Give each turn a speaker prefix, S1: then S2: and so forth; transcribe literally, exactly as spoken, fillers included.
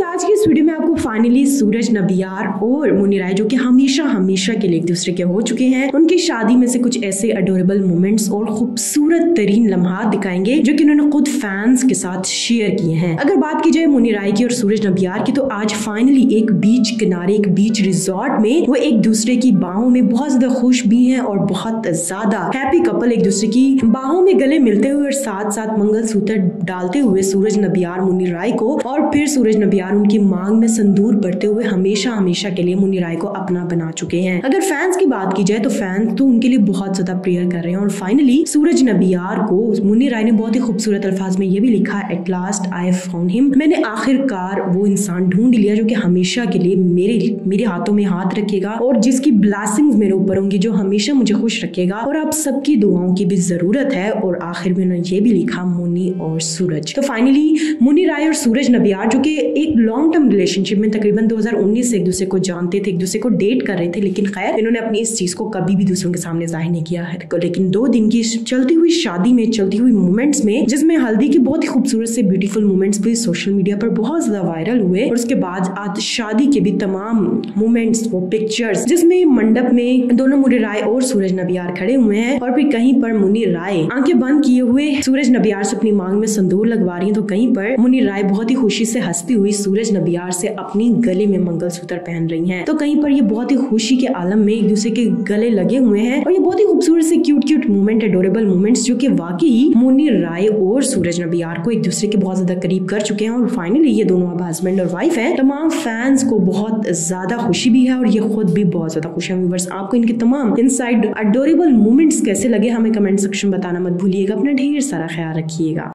S1: आज की इस वीडियो में आपको फाइनली सूरज नबियार और मुन्नी राय, जो कि हमेशा हमेशा के लिए एक दूसरे के हो चुके हैं, उनकी शादी में से कुछ ऐसे अडोरेबल मोमेंट्स और खूबसूरत तरीन लम्हात दिखाएंगे जो कि उन्होंने खुद फैंस के साथ शेयर किए हैं। अगर बात की जाए मुन्नी राय की और सूरज नबियार की, तो आज फाइनली एक बीच किनारे, एक बीच रिजॉर्ट में वो एक दूसरे की बाहों में बहुत ज्यादा खुश भी हैं और बहुत ज्यादा हैप्पी कपल एक दूसरे की बाहों में गले मिलते हुए और साथ साथ मंगलसूत्र डालते हुए सूरज नबियार मुन्नी राय को, और फिर सूरज नबियार उनकी मांग में संदूर भरते हुए हमेशा हमेशा के लिए मुन्नी राय को अपना बना चुके हैं। अगर फैंस की बात की जाए तो फैंस तो उनके लिए बहुत ज्यादा प्रेयर कर रहे हैं और फाइनली सूरज नबियार को मुन्नी राय ने बहुत ही खूबसूरत अल्फाज में ये भी लिखा, at last I found him, मैंने आखिरकार वो इंसान ढूंढ लिया जो कि हमेशा के लिए मेरे मेरे हाथों में हाथ रखेगा और जिसकी ब्लेसिंग्स मेरे ऊपर होंगी, जो हमेशा मुझे खुश रखेगा और आप सबकी दुआओं की भी जरूरत है। और आखिर में उन्होंने ये भी लिखा, मुन्नी और सूरज। तो फाइनली मुन्नी राय और सूरज नबियार, जो कि एक लॉन्ग टर्म रिलेशनशिप में तकरीबन दो हज़ार उन्नीस से एक दूसरे को जानते थे, एक दूसरे को डेट कर रहे थे, लेकिन खैर इन्होंने अपनी इस चीज को कभी भी दूसरों के सामने जाहिर नहीं किया है। लेकिन दो दिन की चलती हुई शादी में, चलती हुई मोमेंट्स में, जिसमें हल्दी के बहुत ही खूबसूरत से ब्यूटीफुल मोमेंट्स भी सोशल मीडिया पर बहुत ज्यादा वायरल हुए, और उसके बाद आज शादी के भी तमाम मोमेंट्स, वो पिक्चर्स जिसमें मंडप में दोनों मुन्नी राय और सूरज नबियार खड़े हुए हैं, और फिर कहीं पर मुन्नी राय आंखें बंद किए हुए सूरज नबियार से अपनी मांग में संदूर लगवा रही है, तो कहीं पर मुन्नी राय बहुत ही खुशी से हंसती हुई सूरज नबियार से अपनी गले में मंगलसूत्र पहन रही हैं। तो कहीं पर ये बहुत ही खुशी के आलम में एक दूसरे के गले लगे हुए हैं, और ये बहुत ही खूबसूरत से cute cute moment, adorable moments, जो कि वाकई मुन्नी राय और सूरज नबियार को एक दूसरे के बहुत ज्यादा करीब कर चुके हैं। और फाइनली ये दोनों अब हस्बैंड और वाइफ हैं। तमाम फैंस को बहुत ज्यादा खुशी भी है और ये खुद भी बहुत ज्यादा खुश है। व्यूअर्स, आपको इनके तमाम इनसाइड अडोरेबल मोमेंट्स कैसे लगे, हमें कमेंट सेक्शन बताना मत भूलिएगा। अपना ढेर सारा ख्याल रखिएगा।